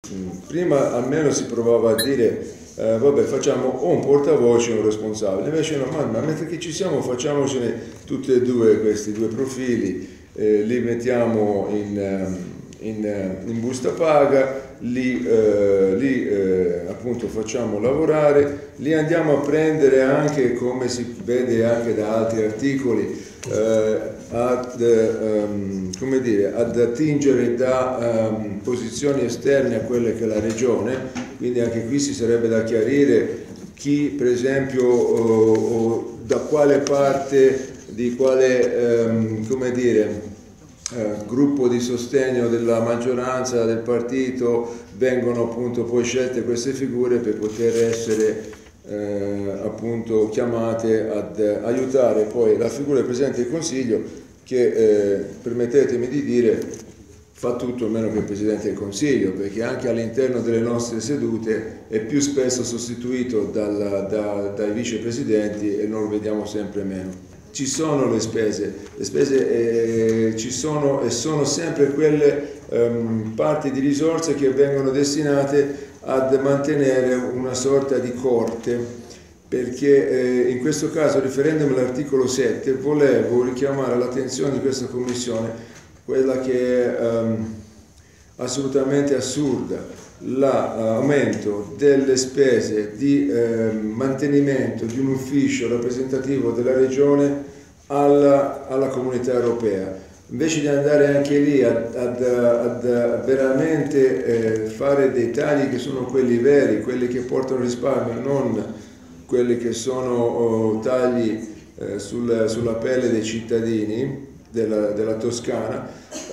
Prima almeno si provava a dire vabbè, facciamo o un portavoce o un responsabile, invece no, ma mentre che ci siamo facciamocene tutti e due questi due profili, li mettiamo in busta paga, li appunto facciamo lavorare, li andiamo a prendere anche, come si vede anche da altri articoli, come dire, ad attingere da posizioni esterne a quelle che è la regione, quindi anche qui si sarebbe da chiarire chi per esempio da quale parte di quale come dire, gruppo di sostegno della maggioranza del partito vengono appunto poi scelte queste figure per poter essere appunto chiamate ad aiutare poi la figura del Presidente del Consiglio che permettetemi di dire fa tutto meno che il Presidente del Consiglio, perché anche all'interno delle nostre sedute è più spesso sostituito dai vicepresidenti e noi lo vediamo sempre meno. Ci sono le spese ci sono e sono sempre quelle parti di risorse che vengono destinate ad mantenere una sorta di corte, perché in questo caso, riferendomi all'articolo 7, volevo richiamare l'attenzione di questa Commissione quella che è assolutamente assurda, l'aumento delle spese di mantenimento di un ufficio rappresentativo della regione alla comunità europea. Invece di andare anche lì ad veramente fare dei tagli che sono quelli veri, quelli che portano risparmio, non quelli che sono tagli sulla pelle dei cittadini della Toscana,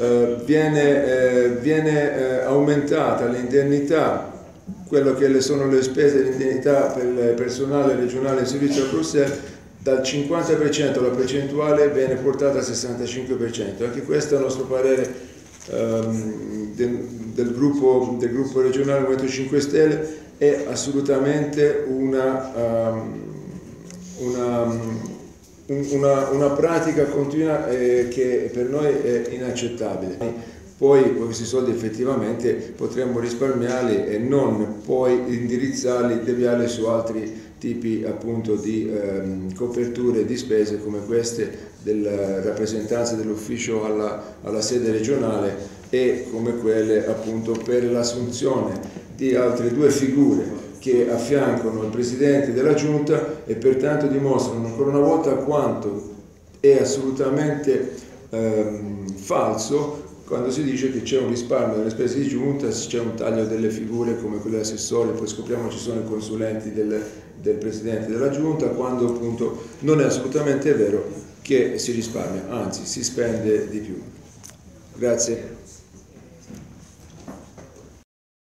viene aumentata l'indennità, quello che sono le spese di indennità per il personale regionale in servizio a Bruxelles, dal 50% la percentuale viene portata al 65%. Anche questo è il nostro parere del gruppo regionale Movimento 5 Stelle, è assolutamente una pratica continua che per noi è inaccettabile. Poi questi soldi effettivamente potremmo risparmiarli e non poi indirizzarli, deviarli su altri tipi appunto di coperture di spese come queste della rappresentanza dell'ufficio alla sede regionale e come quelle appunto per l'assunzione di altre due figure che affiancano il Presidente della Giunta e pertanto dimostrano ancora una volta quanto è assolutamente falso quando si dice che c'è un risparmio delle spese di Giunta, c'è un taglio delle figure come quelle assessori, poi scopriamo che ci sono i consulenti del Presidente della Giunta, quando appunto non è assolutamente vero che si risparmia, anzi si spende di più. Grazie.